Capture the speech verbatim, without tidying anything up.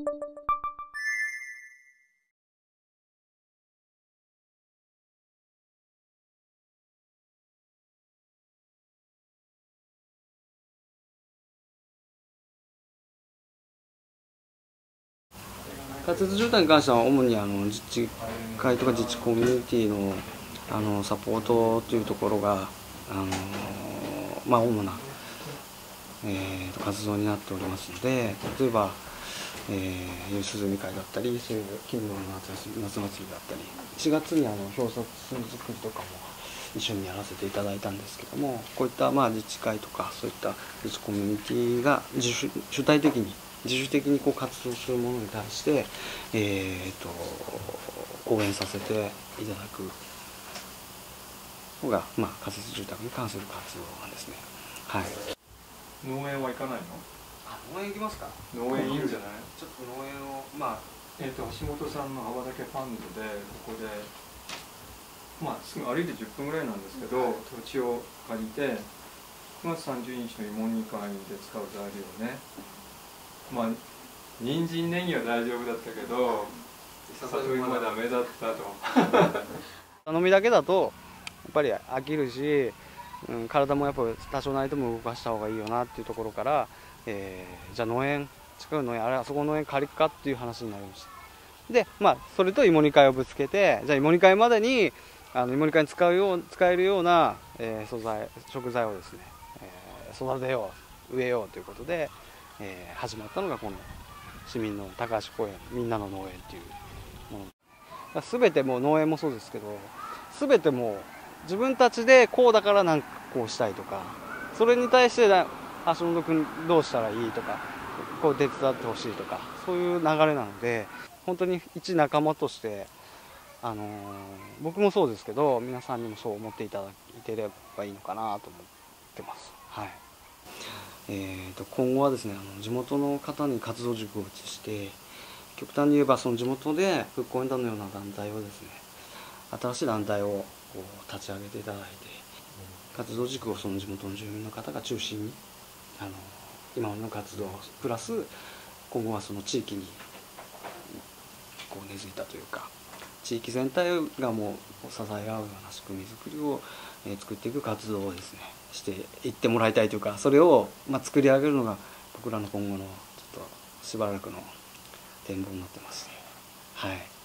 仮設住宅に関しては主にあの自治会とか自治コミュニティのあのサポートというところがあの、まあ、主な、えー、と活動になっておりますので、例えば、えー、夕涼み会だったり、そういう近所の 夏, 夏祭りだったり、しがつにあの表札作りとかも一緒にやらせていただいたんですけども、こういったまあ自治会とかそういった自治コミュニティが自主主体的に自主的にこう活動するものに対して、えー、と応援させていただくのが、まあ、仮設住宅に関する活動なんですね。はい。 農園は行かないの？ あ、農園行きますか？ 農園いいんじゃない？ ちょっと農園を、まあ、 えっ、ー、と橋本さんの幅岳ファンドでここで、まあすぐ歩いてじゅっぷんぐらいなんですけど、はい、土地を借りてくがつさんじゅうにちの芋煮会で使う材料ね。まあ人参ネギは大丈夫だったけど里芋はダメだったと頼みだけだとやっぱり飽きるし、うん、体もやっぱ多少なりとも動かした方がいいよなっていうところから、えー、じゃあ農園近くの農園あれあそこの農園借りっかっていう話になりました。でまあそれと芋煮会をぶつけて、じゃあ芋煮会までにあの芋煮会に使うよう使えるような、えー、素材食材をですね、えー、育てよう植えようということで、えー、始まったのがこの市民の高橋公園みんなの農園っていうもの。全てもう農園もそうですけど、全てもう自分たちでこうだから何かこうしたいとか、それに対して橋本君どうしたらいいとか、こう手伝ってほしいとか、そういう流れなので、本当に一仲間として、あのー、僕もそうですけど皆さんにもそう思っていただければいいのかなと思ってます。はい。えー、と今後はですね、あの地元の方に活動塾を移して、極端に言えばその地元で復興援団のような団体をですね、新しい団体をこう立ち上げていただいて、活動軸をその地元の住民の方が中心にあの今までの活動プラス今後はその地域にこう根付いたというか、地域全体がもう支え合うような仕組み作りを、えー、作っていく活動をですねしていってもらいたいというか、それを、まあ、作り上げるのが僕らの今後のちょっとしばらくの展望になってます。はい。